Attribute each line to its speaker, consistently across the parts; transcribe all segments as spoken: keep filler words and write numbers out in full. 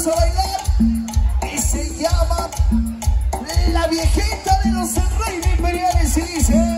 Speaker 1: vamos a bailar y se llama La Viejita de los Reyes Imperiales y dice...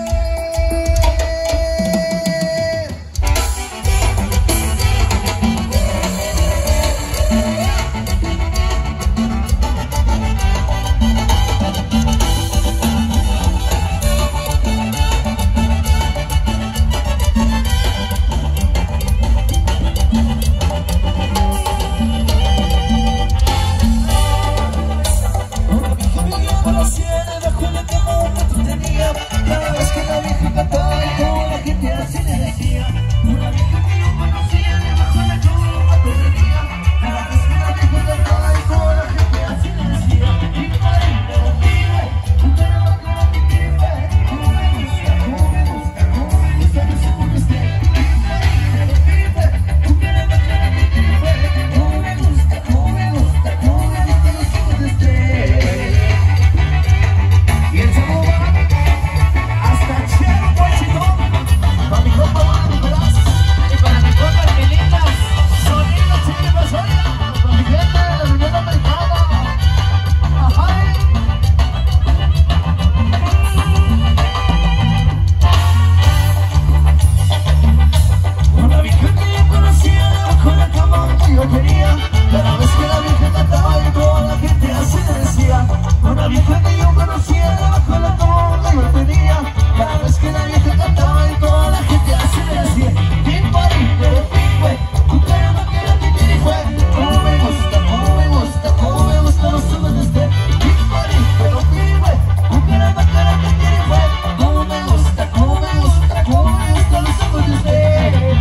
Speaker 1: Cada vez que la vieja cantaba y toda la gente así le decía. Una vieja que yo conocía debajo de la cama te tenía. Cada vez que la vieja cantaba y toda la gente así le decía. Y padre, no vive, tú te la cara que vive. Cómo me gusta, cómo me gusta, cómo me gusta que se pone usted. Y padre, no vive, tú te la cara que vive. Cómo me gusta, cómo me gusta, cómo me gusta que se pone usted. Y el sabor para mi compa Juan Nicolás y para mi compa Armelita, sonido chido, sonido, para mi gente de la Unión Americana. Ajá. Una vieja que yo conocía debajo de la cama que yo quería. Cada vez que la vieja cantaba y toda la gente así le decía. Una vieja que yo conocía debajo de la cama que yo tenía. Cada vez que la vieja cantaba y toda la gente así le decía. Big Body, pero Big Way, tu cara no quiero que te fue. Cómo me gusta, cómo me gusta, cómo me gusta los ojos de usted. Big Body, pero Big Way, tu cara no quiero que te fue. Cómo me gusta, cómo me gusta, cómo me gusta los ojos de usted.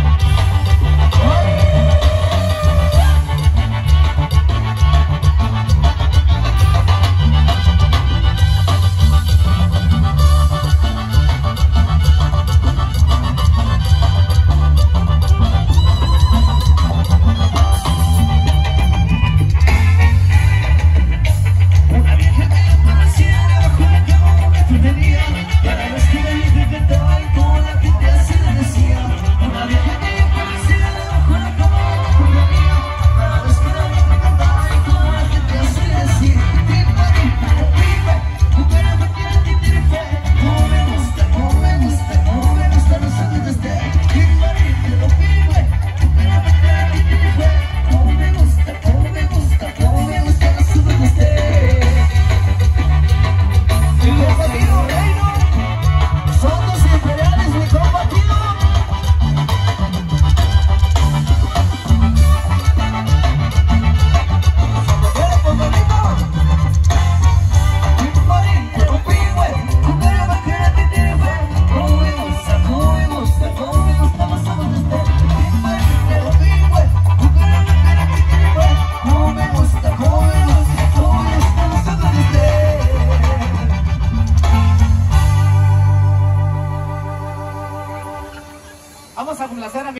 Speaker 1: Vamos a complacer a mi